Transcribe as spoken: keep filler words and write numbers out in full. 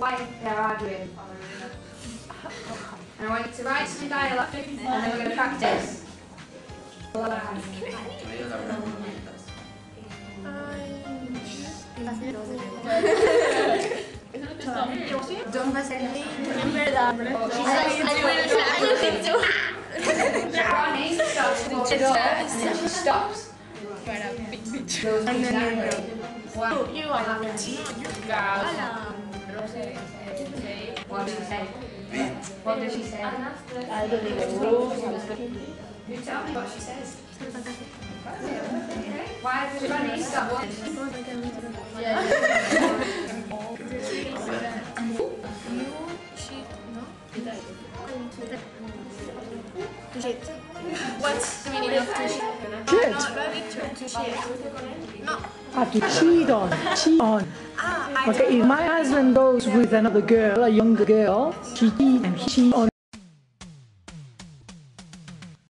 why they're arguing. And I want you to write some dialogue, and then we're going to practice. Don't vas a en verdad. Ronnie stops at the door, and then she stops. Wow. You are the What did she say? What did she say? I don't even know. You tell me what she says. Why did Ronnie stop? What's the meaning of to shit? Shit. Not Victor, to shit. No. Have to cheat on. Cheat on. Ah, I Okay, if my husband goes with another girl, a younger girl, she cheat and he cheat on